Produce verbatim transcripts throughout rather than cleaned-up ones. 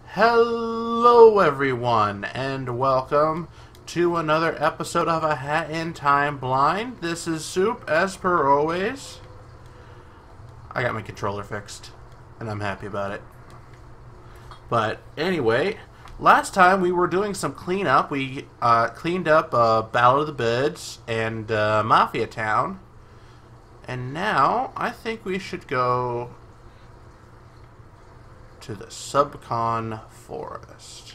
Hello everyone, and welcome to another episode of A Hat in Time Blind. This is Soup, as per always. I got my controller fixed, and I'm happy about it. But anyway, last time we were doing some cleanup. We uh, cleaned up uh, Battle of the Bids and uh, Mafia Town. And now, I think we should go to the Subcon Forest.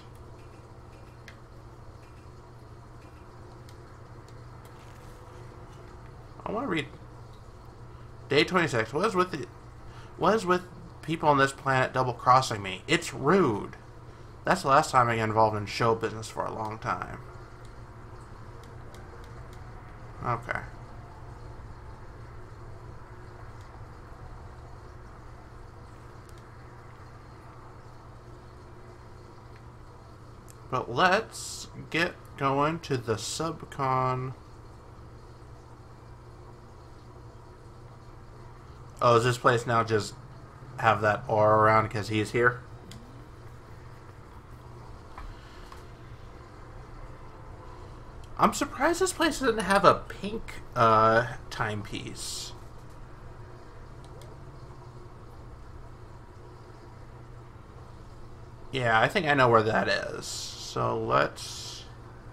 I want to read Day twenty-six. What is with the, what is with people on this planet double crossing me? It's rude. That's the last time I got involved in show business for a long time. Okay. But let's get going to the Subcon. Oh, does this place now just have that aura around because he's here? I'm surprised this place doesn't have a pink uh, timepiece. Yeah, I think I know where that is. So let's...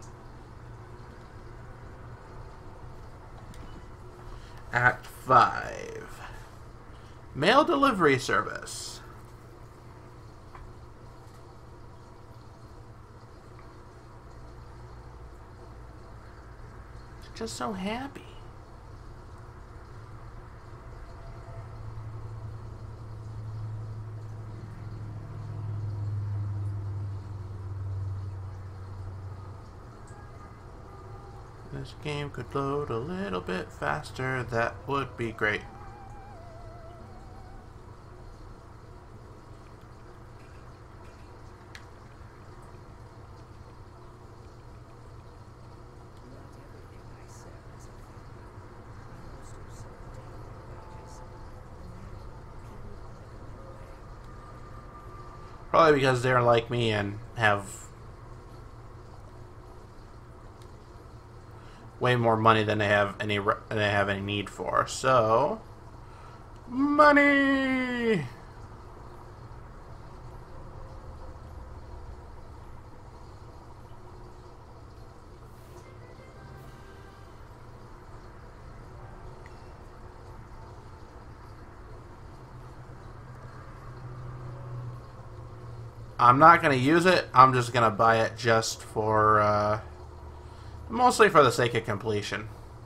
Act five. Mail delivery service. Just so happy. This game could load a little bit faster. That would be great. Probably because they're like me and have way more money than they have any than they have any need for. So, money. I'm not going to use it. I'm just going to buy it just for, uh, mostly for the sake of completion.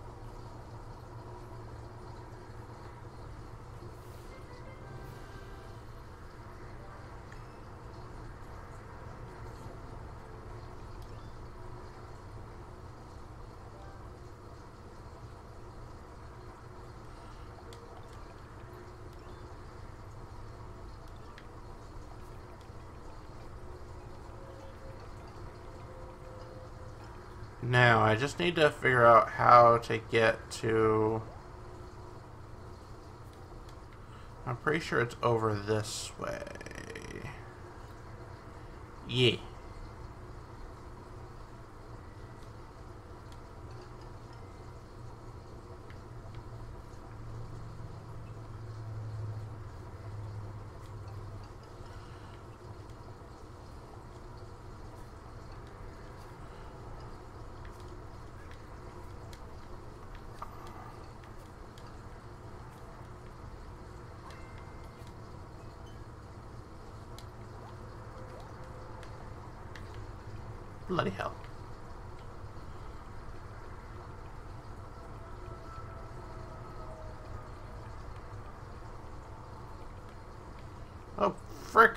Now, I just need to figure out how to get to... I'm pretty sure it's over this way. Yeah. Bloody hell. Oh, frick.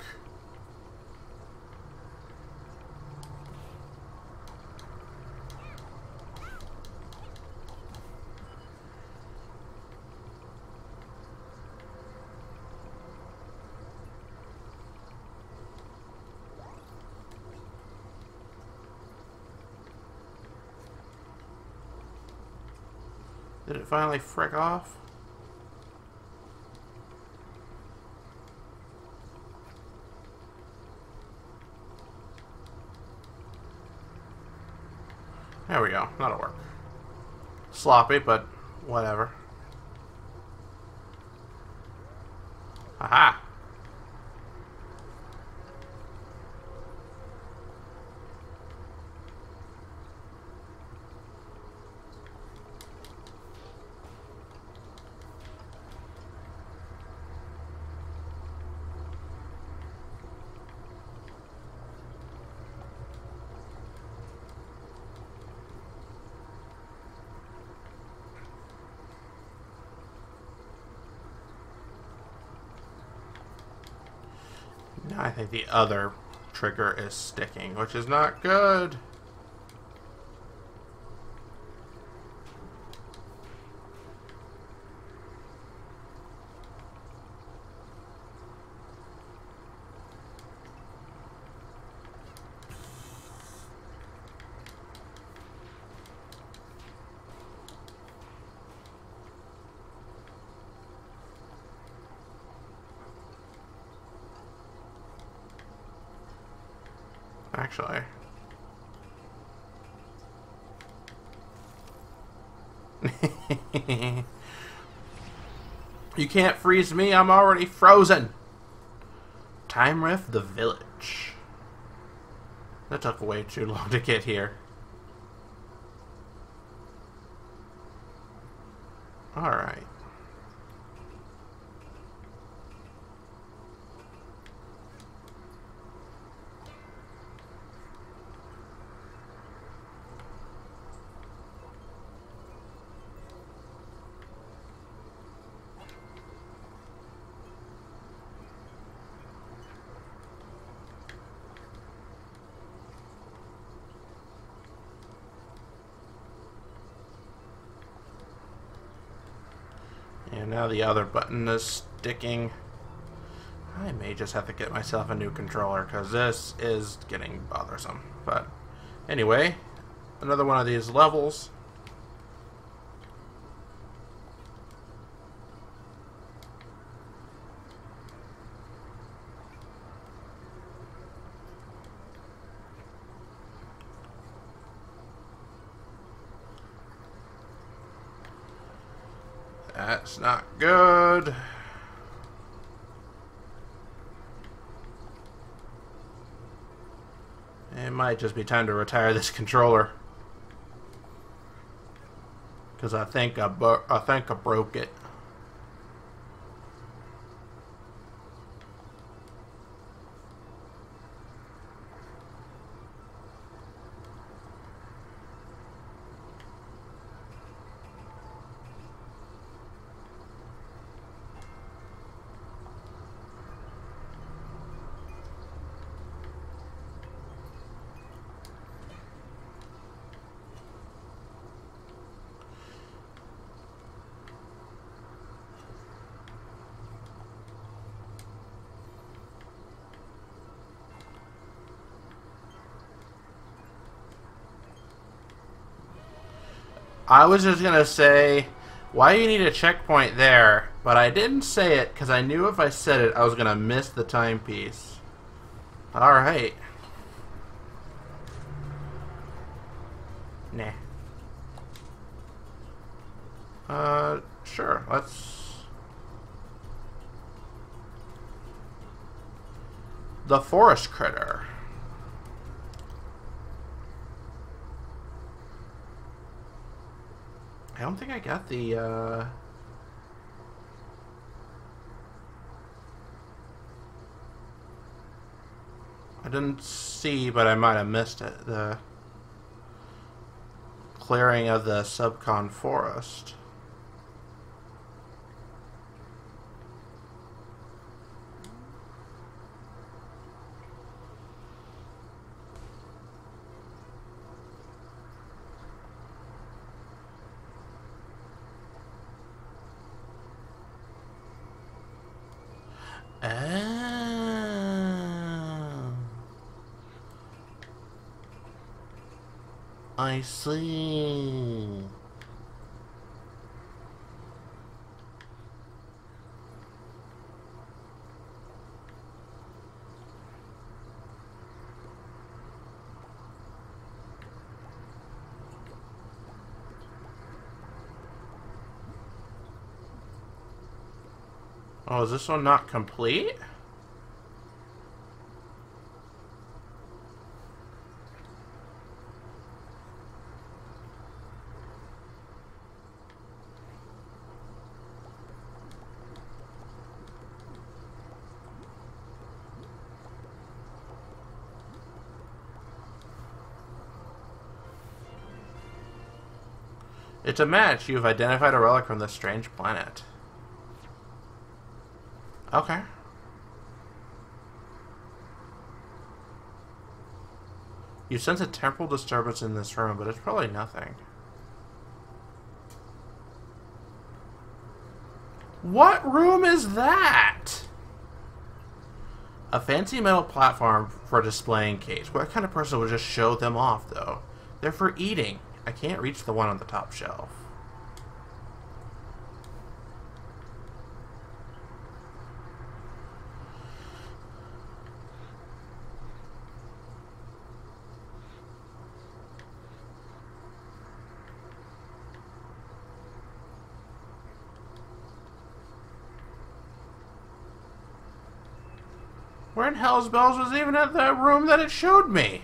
Did it finally frick off? There we go. That'll work. Sloppy, but whatever. Aha! Now I think the other trigger is sticking, which is not good. Actually. You can't freeze me, I'm already frozen. Time Rift the Village. That took way too long to get here. Alright. And now the other button is sticking. I may just have to get myself a new controller because this is getting bothersome. But anyway, another one of these levels. That's not good. It might just be time to retire this controller, because I think I, I think I broke it. I was just gonna say, why do you need a checkpoint there? But I didn't say it because I knew if I said it, I was gonna miss the timepiece. Alright. Nah. Uh, sure, let's... The Forest Critter. I don't think I got the, uh... I didn't see, but I might have missed it. The clearing of the subcon forest. Oh, I see. Oh, is this one not complete? It's a match. You've identified a relic from this strange planet. Okay. You sense a temporal disturbance in this room, but it's probably nothing. What room is that? A fancy metal platform for displaying cakes. What kind of person would just show them off, though? They're for eating. I can't reach the one on the top shelf. Where in hell's bells was even at the room that it showed me?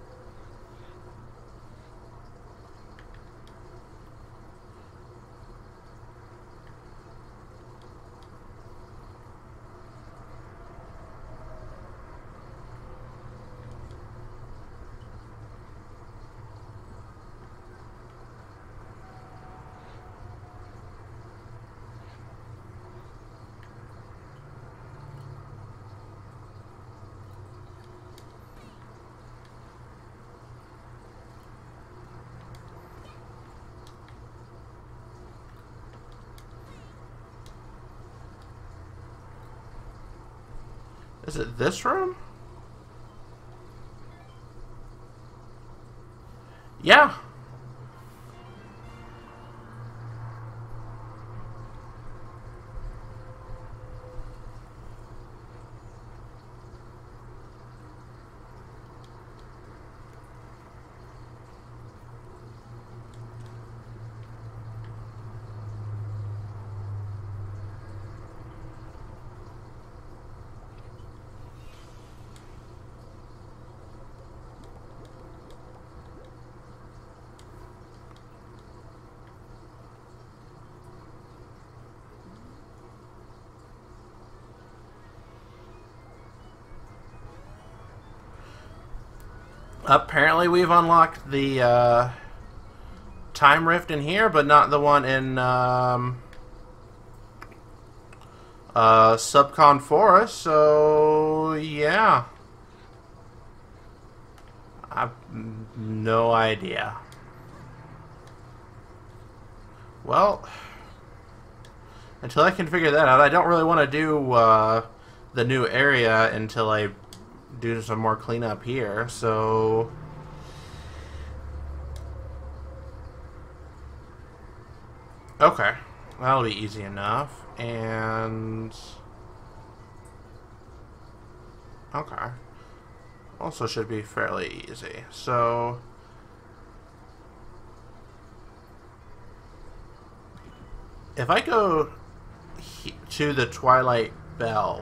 Is it this room? Yeah. Apparently we've unlocked the uh, time rift in here, but not the one in um, uh, Subcon Forest, so yeah. I've no idea. Well, until I can figure that out, I don't really want to do uh, the new area until I do some more cleanup here, so okay, that'll be easy enough. And okay, also should be fairly easy. So if I go he to the Twilight Bell,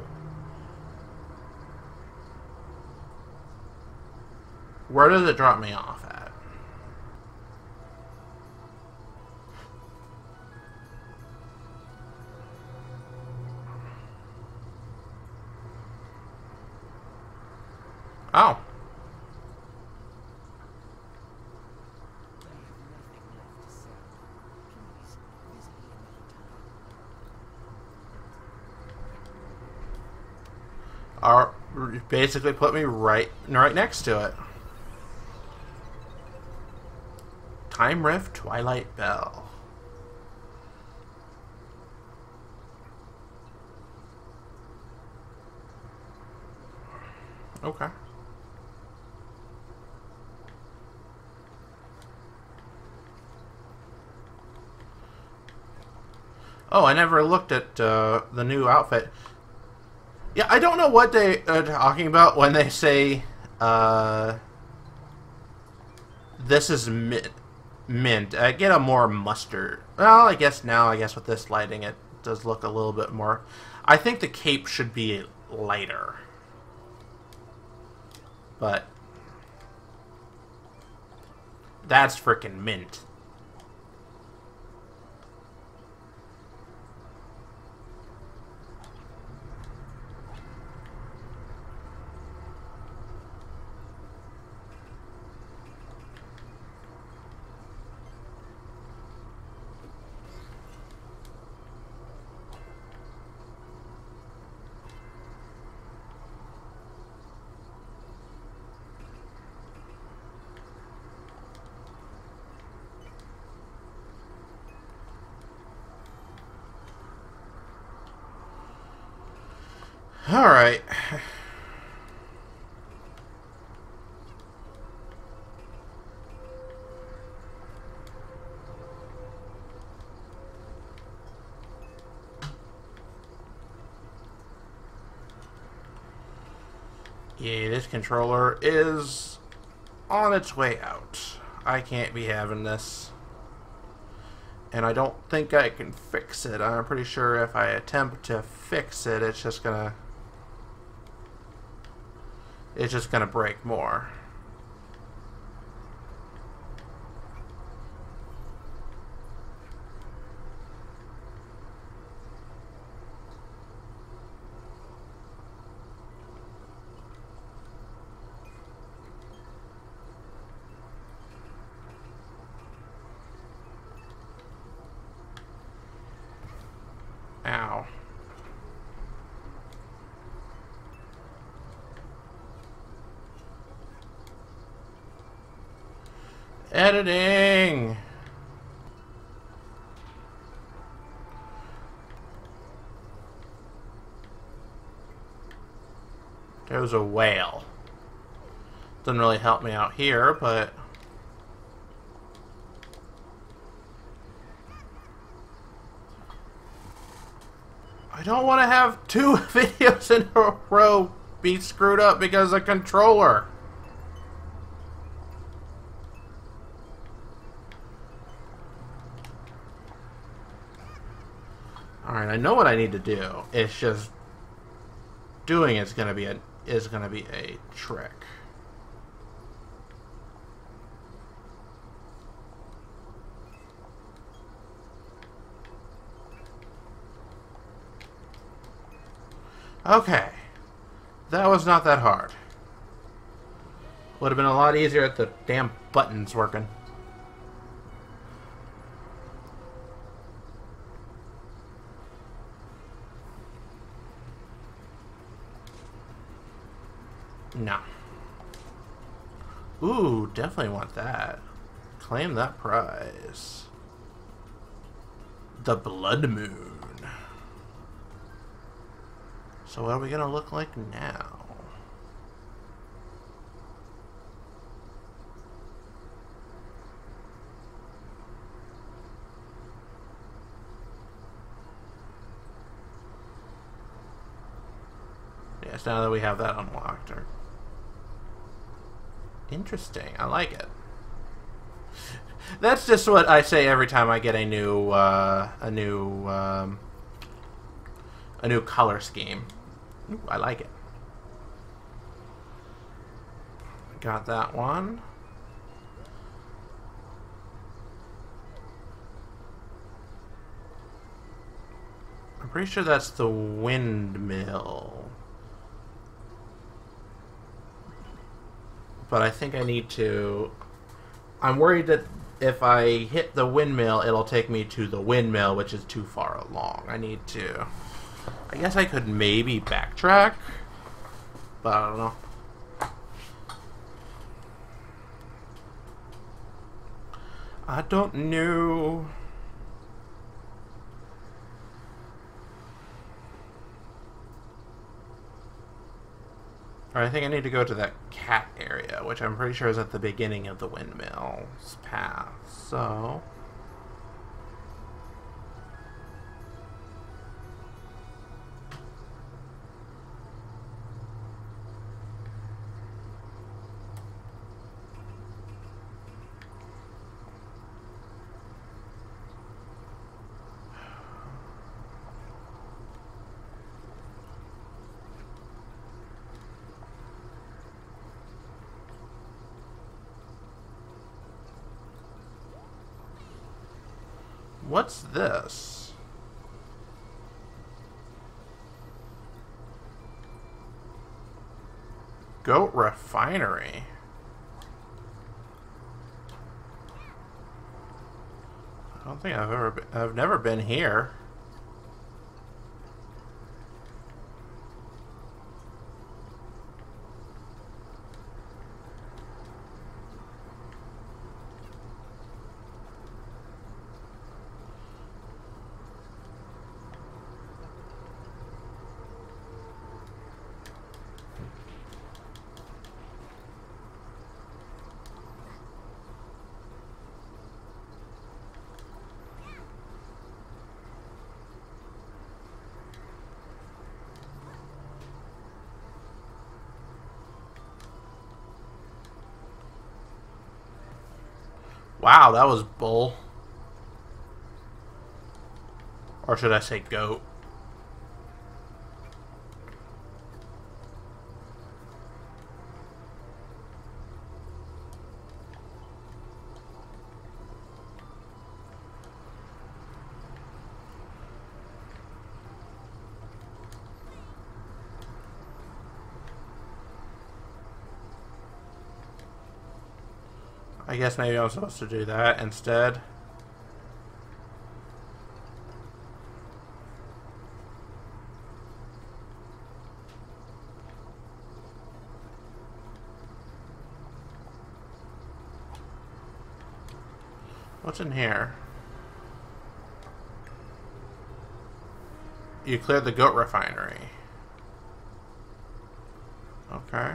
where does it drop me off at? Oh. Are basically put me right right next to it. Time Rift Twilight Bell. Okay. Oh, I never looked at uh, the new outfit. Yeah, I don't know what they are talking about when they say uh, this is mint. Mint. I get a more mustard. Well, I guess now, I guess with this lighting, it does look a little bit more. I think the cape should be lighter. But that's freaking mint. All right. Yeah, this controller is on its way out. I can't be having this. And I don't think I can fix it. I'm pretty sure if I attempt to fix it, it's just gonna... It's just gonna break more. Ow. Editing! There's a whale. Doesn't really help me out here, but... I don't want to have two videos in a row be screwed up because of controller. Alright, I know what I need to do. It's just doing it's gonna be a is gonna be a trick. Okay. That was not that hard. Would have been a lot easier if the damn buttons working. No. Ooh, definitely want that. Claim that prize. The Blood Moon. So what are we gonna look like now? Yes, now that we have that unlocked. Or... Interesting. I like it. That's just what I say every time I get a new, uh, a new, um, a new color scheme. Ooh, I like it. Got that one. I'm pretty sure that's the windmill. But I think I need to... I'm worried that if I hit the windmill, it'll take me to the windmill, which is too far along. I need to... I guess I could maybe backtrack, but I don't know. I don't know. Alright, I think I need to go to that cat area, which I'm pretty sure is at the beginning of the windmill's path, so... What's this? Goat refinery. I don't think I've ever been, I've never been here. Wow, that was bull. Or should I say goat? I guess maybe I'm supposed to do that instead. What's in here? You cleared the goat refinery. Okay.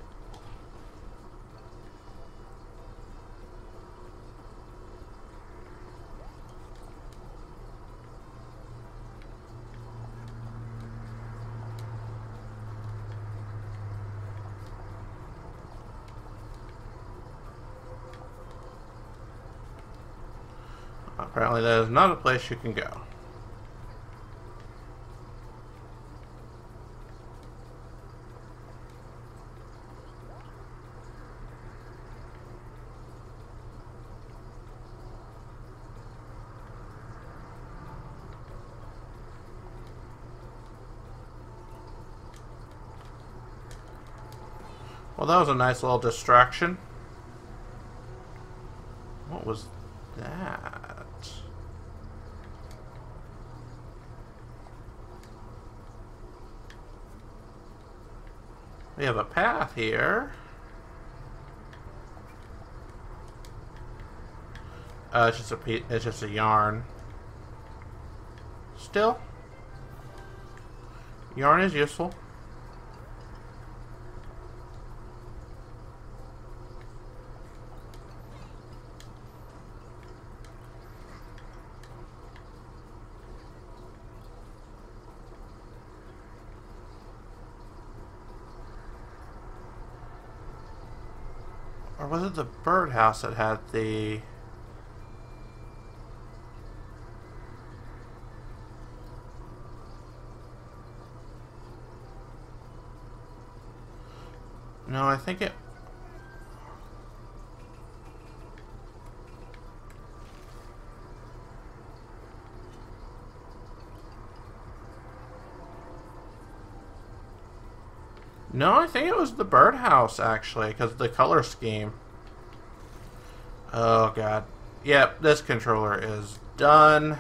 Apparently that is not a place you can go. Well, that was a nice little distraction. What was that? We have a path here. Uh, it's just a pe it's just a yarn. Still, yarn is useful. Or was it the birdhouse that had the... No, I think it... No, I think it was the birdhouse, actually, because of the color scheme. Oh, God. Yep, this controller is done.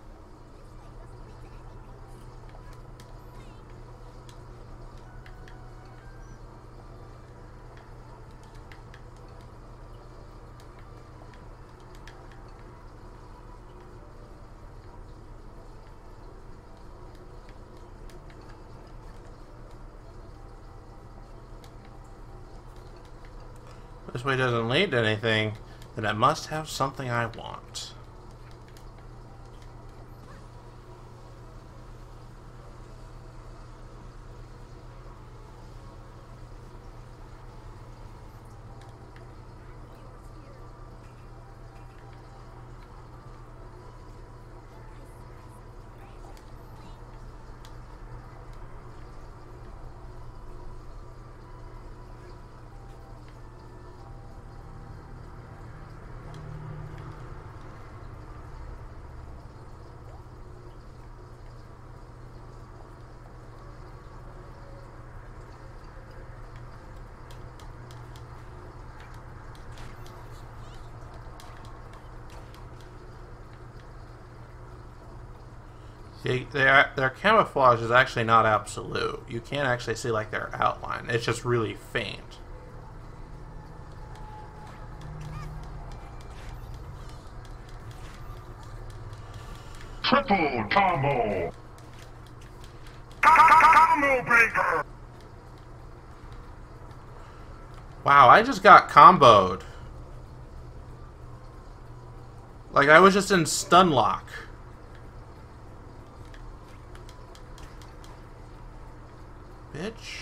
This way doesn't lead to anything, then it must have something I want. They, their, their camouflage is actually not absolute. You can't actually see like their outline. It's just really faint. Triple combo! Combo breaker! Wow, I just got comboed. Like I was just in stun lock. Bitch.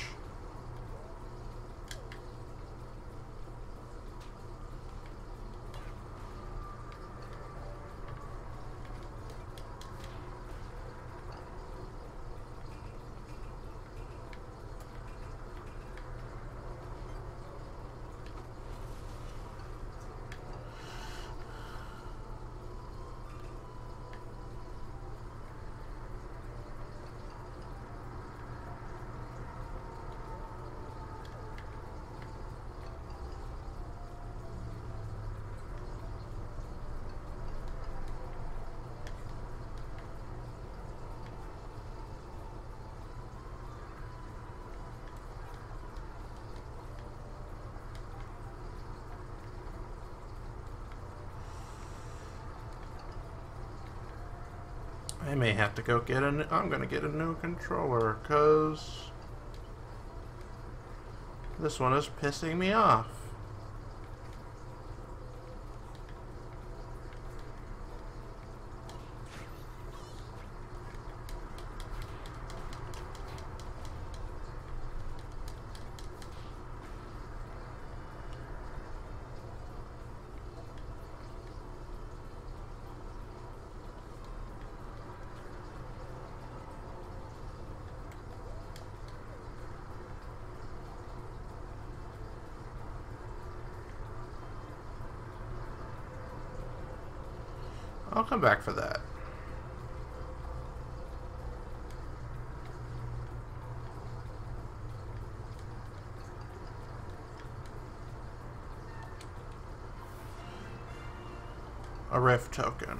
I may have to go get a new, I'm gonna get a new controller because this one is pissing me off. I'll come back for that. A rift token.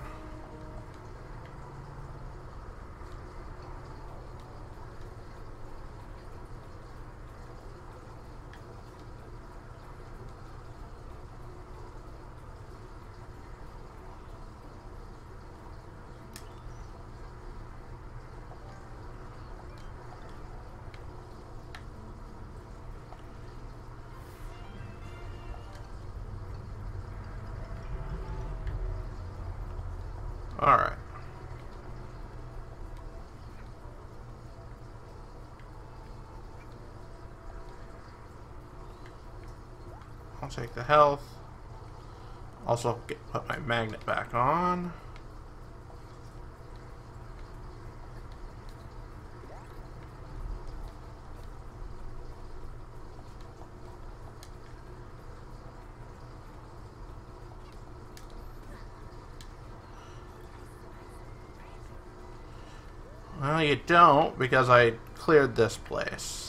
Alright. I'll take the health. Also get, put my magnet back on. Well, you don't, because I cleared this place.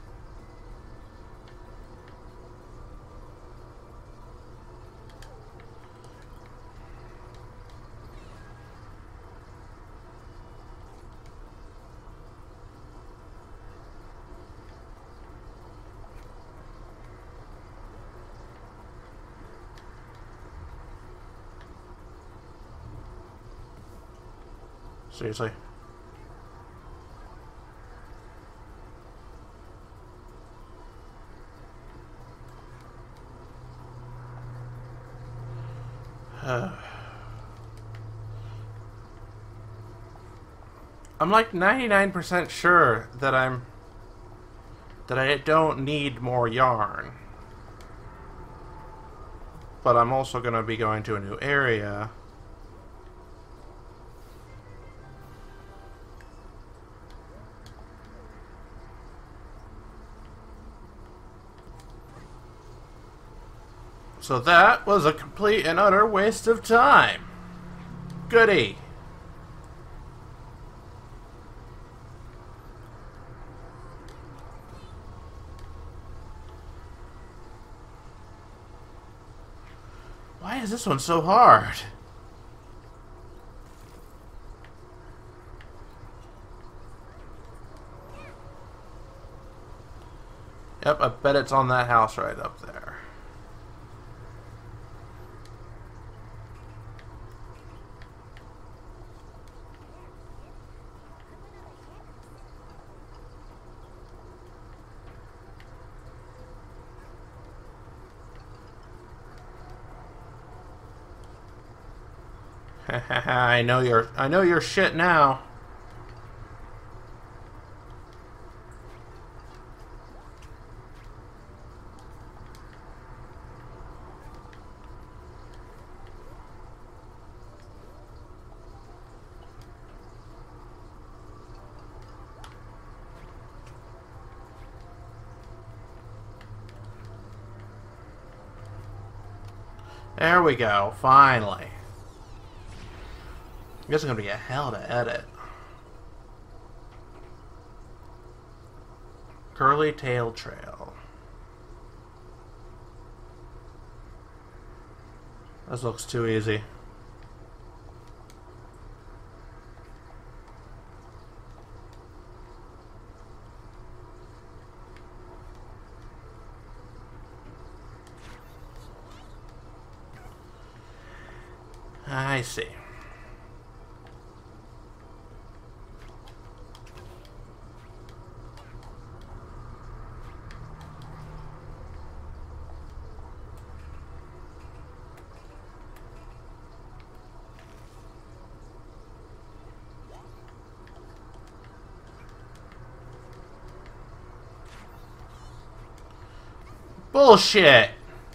Seriously? I'm like ninety-nine percent sure that I'm that I don't need more yarn. But I'm also going to be going to a new area. So that was a complete and utter waste of time. Goody. Why is this one so hard? Bet it's on that house right up there. I know your I know your shit now. There we go, finally. I guess it's gonna be a hell to edit. Curly Tail Trail. This looks too easy. I see. Bullshit!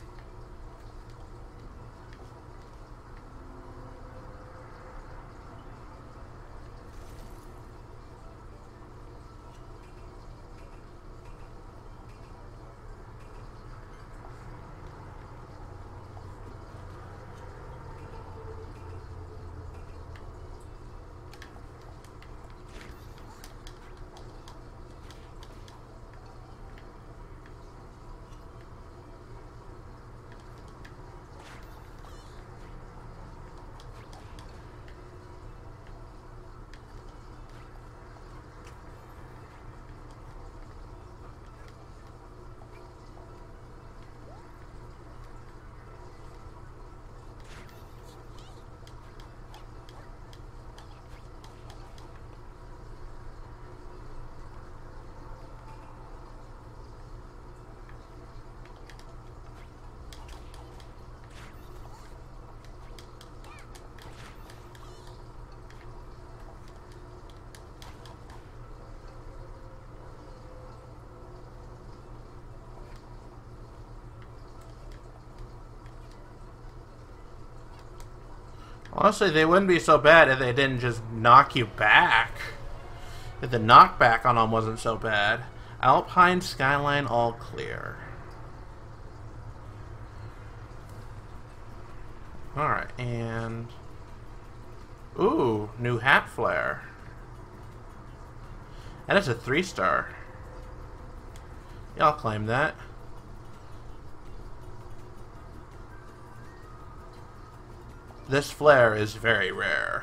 Honestly, they wouldn't be so bad if they didn't just knock you back. If the knockback on them wasn't so bad. Alpine skyline all clear. Alright, and... Ooh, new hat flare. And it's a three star. Yeah, I'll claim that. This flare is very rare.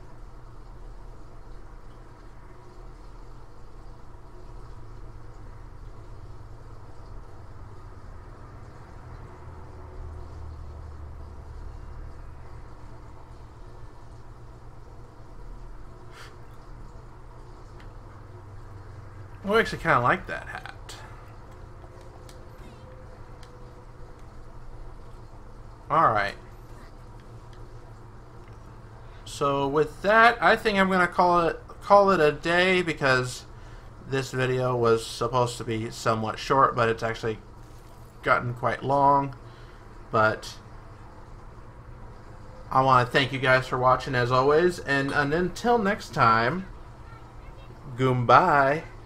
I actually kind of like that hat. Alright. So with that, I think I'm gonna call it call it a day, because this video was supposed to be somewhat short, but it's actually gotten quite long. But I want to thank you guys for watching as always, and, and until next time, goodbye.